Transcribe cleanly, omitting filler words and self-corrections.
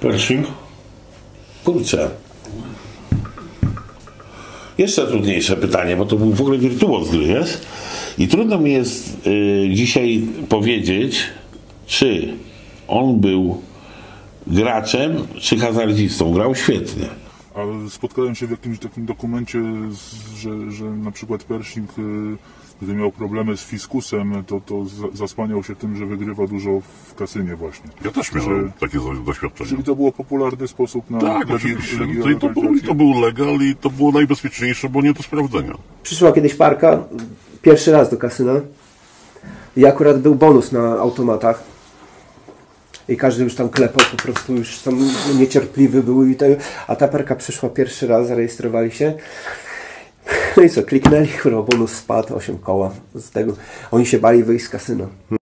Pershing? Kurczę. Jeszcze trudniejsze pytanie, bo to był w ogóle wirtuoz gry, jest? I trudno mi jest dzisiaj powiedzieć, czy on był graczem, czy hazardzistą. Grał świetnie. Ale spotkałem się w jakimś takim dokumencie, że na przykład Pershing, gdy miał problemy z fiskusem, to zasłaniał się tym, że wygrywa dużo w kasynie właśnie. Ja też miałem takie doświadczenie. Czyli to było popularny sposób na... Tak, oczywiście. To był legal i to było najbezpieczniejsze, bo nie do sprawdzenia. Przyszła kiedyś parka, pierwszy raz do kasyna i akurat był bonus na automatach. I każdy już tam klepał, po prostu już tam niecierpliwy był i tego. A ta parka przyszła pierwszy raz, zarejestrowali się. No i co, kliknęli, bonus spadł, 8 koła z tego. Oni się bali wyjść z kasyna.